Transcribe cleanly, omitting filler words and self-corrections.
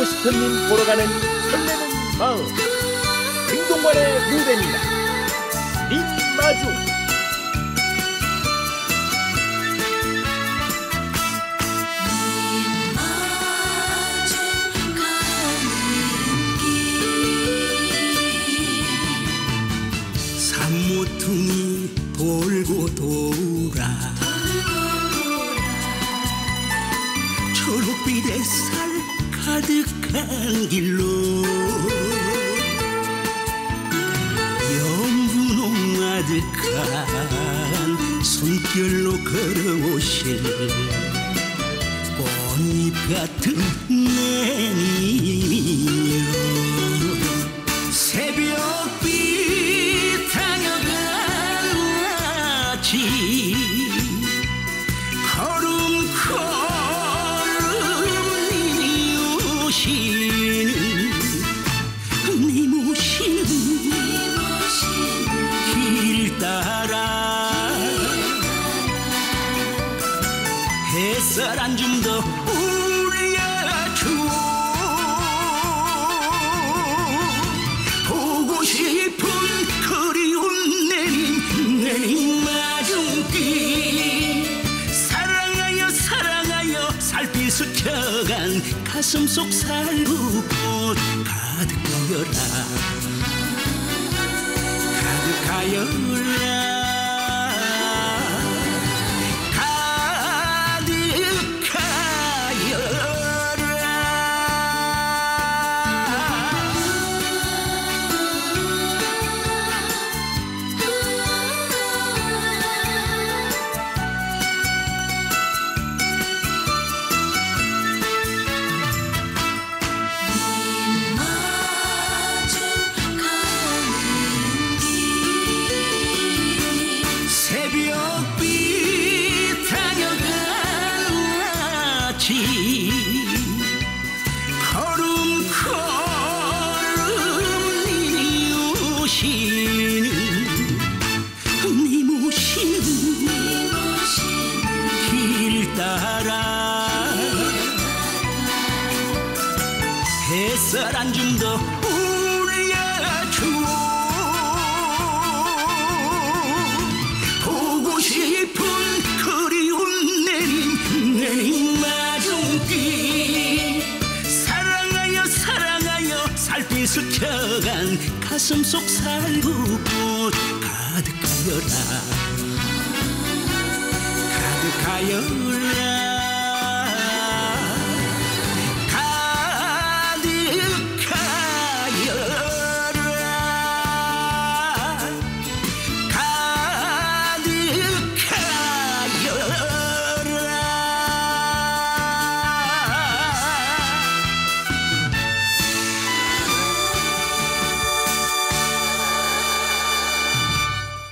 싶은 보러 가는 설레는 마음, 김동관의 무대입니다. 민마중. 모퉁이 돌고 돌아 초록빛 햇살 가득한 길로 연분홍 아득한 손길로 걸어오실 꽃잎 같은 내님이여 새벽빛 걸음걸음 니 모시는 길 따라 햇살 한 줌 더 올려주오 보고 싶은 그리운 내님 마중길 사랑하여 사랑하여 살피 스쳐간 가슴 속 살구꽃 가득하여라 가득하여라 새벽빛 다녀간 아침 걸음걸음 니 모시는 길 따라 햇살 한 줌 더 올려주오 보고 싶은 그리운 내님 마중길 사랑하여 사랑하여 살피 스쳐간 가슴 속 살구꽃 가득하여라 가득하여라